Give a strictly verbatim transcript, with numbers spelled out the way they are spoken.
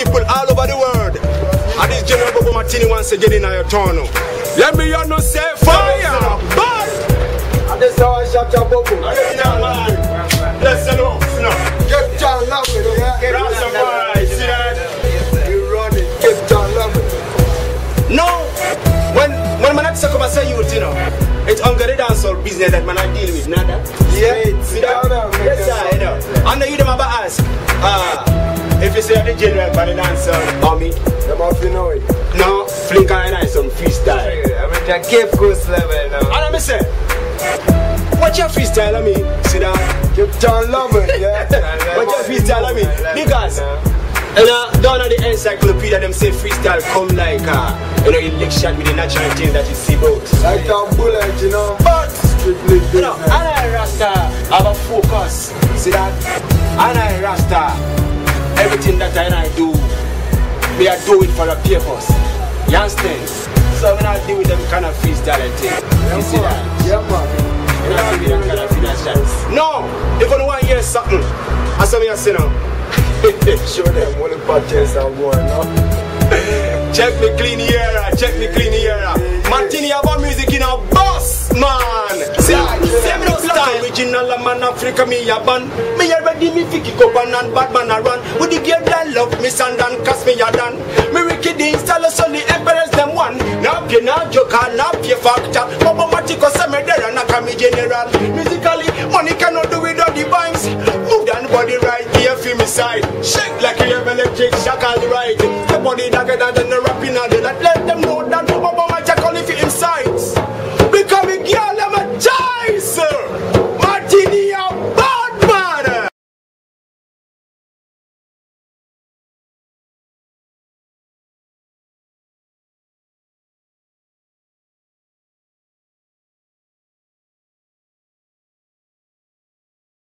people all over the world. And this General Bobo Martini once again in your turn. Let me hear no say fire. Bye. And this how I shot your Bobo. Listen up, get John Lovin, yeah. Get Rastafari, see that? You run it, get John Lovin. No, when when man say come and say you, you know, it's Hungary dancehall business that man I deal with, not that. Yeah, see that? Yes, sir, you know. And you them about ask, ah, if you say the general body dancer, mommy, them off you know it. No, Flink and I some freestyle. I'm at a Cape Coast level now. And I say, what's your freestyle on me? See that? Get John Lovin, yeah. What's your freestyle on me? Because and uh, down at the encyclopedia them say freestyle come like uh, you know, you lick shot with the natural things that you see both. Like a bullet, you know. But strictly business. You know, and I Rasta have a focus. See that? And I Rasta, everything that I, and I do, we are doing for the purpose. You understand? So when I deal with them kind of freestyle thing, yeah, you see man. that? Yeah, man. You know, give me that kind of freestyle. No! If you want to hear something, I saw me a say now. Show them what the podcast are going on. Check me clean here, check me clean here. Martini have a music in a boss, man. See, same no style. Original man Africa me a band. Me already me fiki go ban and bad man a run. With the girl that love me sand and cast me a done. Me wicked the installer so the emperors them one. Now pay now joke and now pay factor. Bobo Matiko say me there and I can be general. Musically, money cannot do without the banks. Move down body right here feel me side. Shake like you have electric shock all right. The body dagger than the rapping and the let